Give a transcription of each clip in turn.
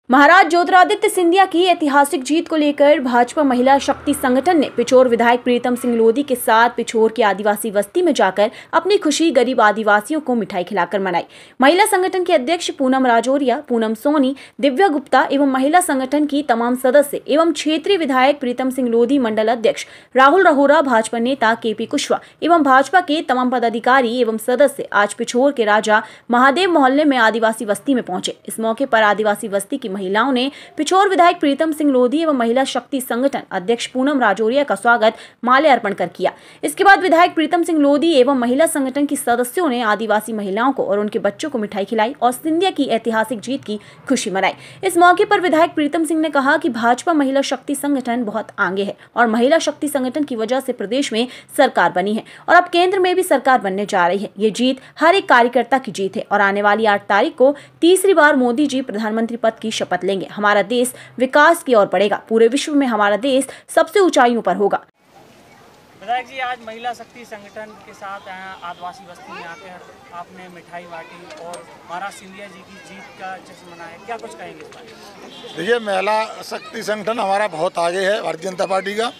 महाराज ज्योतिरादित्य सिंधिया की ऐतिहासिक जीत को लेकर भाजपा महिला शक्ति संगठन ने पिछोर विधायक प्रीतम सिंह लोधी के साथ पिछोर की आदिवासी बस्ती में जाकर अपनी खुशी गरीब आदिवासियों को मिठाई खिलाकर मनाई। महिला संगठन के अध्यक्ष पूनम राजौरिया, पूनम सोनी, दिव्या गुप्ता एवं महिला संगठन की तमाम सदस्य एवं क्षेत्रीय विधायक प्रीतम सिंह लोधी, मंडल अध्यक्ष राहुल रहोरा, भाजपा नेता केपी कुशवाहा एवं भाजपा के तमाम पदाधिकारी एवं सदस्य आज पिछोर के राजा महादेव मोहल्ले में आदिवासी बस्ती में पहुंचे। इस मौके पर आदिवासी बस्ती की महिलाओं ने पिछोर विधायक प्रीतम सिंह लोधी एवं महिला शक्ति संगठन अध्यक्ष पूनम राजौरिया का स्वागत माल्य अर्पण कर किया। इसके बाद विधायक प्रीतम सिंह लोधी एवं महिला संगठन की सदस्यों ने आदिवासी महिलाओं को और उनके बच्चों को मिठाई खिलाई और सिंधिया की ऐतिहासिक जीत की खुशी मनाई। इस मौके पर विधायक प्रीतम सिंह ने कहा कि भाजपा महिला शक्ति संगठन बहुत आगे है और महिला शक्ति संगठन की वजह से प्रदेश में सरकार बनी है और अब केंद्र में भी सरकार बनने जा रही है। ये जीत हर एक कार्यकर्ता की जीत है और आने वाली 8 तारीख को तीसरी बार मोदी जी प्रधानमंत्री पद की शपथ लेंगे। हमारा देश विकास की ओर बढ़ेगा, पूरे विश्व में हमारा देश सबसे ऊंचाइयों पर होगा। विधायक जी, आज महिला शक्ति संगठन के साथ आदिवासी बस्ती में आकर आपने मिठाई बांटी और महाराज सिंधिया जी की जीत का जश्न मनाया, क्या कुछ कहेंगे इस बारे? देखिए, महिला शक्ति संगठन हमारा बहुत आगे है भारतीय जनता पार्टी का,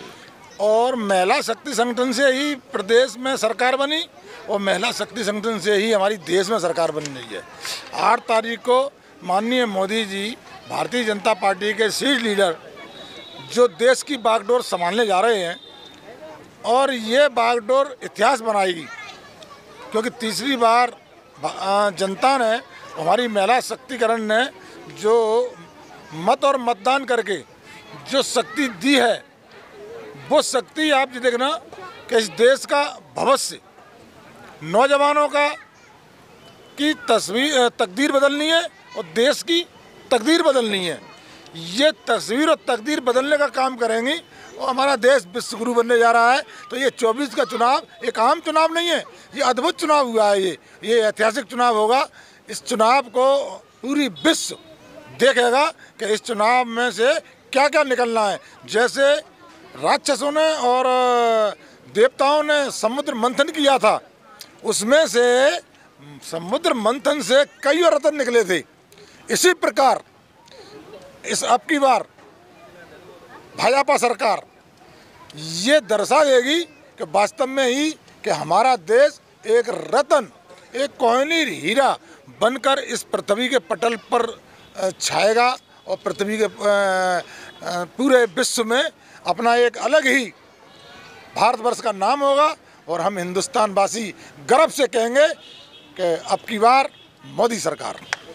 और महिला शक्ति संगठन से ही प्रदेश में सरकार बनी और महिला शक्ति संगठन से ही हमारी देश में सरकार बन रही है। 8 तारीख को माननीय मोदी जी, भारतीय जनता पार्टी के शीर्ष लीडर, जो देश की बागडोर संभालने जा रहे हैं और ये बागडोर इतिहास बनाएगी, क्योंकि तीसरी बार जनता ने, हमारी महिला शक्तिकरण ने जो मत और मतदान करके जो शक्ति दी है, वो शक्ति आप जी देखना कि इस देश का भविष्य, नौजवानों का की तकदीर बदलनी है और देश की तकदीर बदलनी है। ये तस्वीर और तकदीर बदलने का काम करेंगी और हमारा देश विश्वगुरु बनने जा रहा है। तो ये 24 का चुनाव एक आम चुनाव नहीं है, ये अद्भुत चुनाव हुआ है। ये ऐतिहासिक चुनाव होगा। इस चुनाव को पूरी विश्व देखेगा कि इस चुनाव में से क्या क्या निकलना है। जैसे राक्षसों ने और देवताओं ने समुद्र मंथन किया था, उसमें से समुद्र मंथन से कई रत्न निकले थे। इसी प्रकार इस अब की बार भाजपा सरकार ये दर्शा देगी कि वास्तव में ही कि हमारा देश एक रत्न, एक कोहिनूर हीरा बनकर इस पृथ्वी के पटल पर छाएगा और पृथ्वी के पूरे विश्व में अपना एक अलग ही भारतवर्ष का नाम होगा। और हम हिंदुस्तान वासी गर्व से कहेंगे कि अब की बार मोदी सरकार।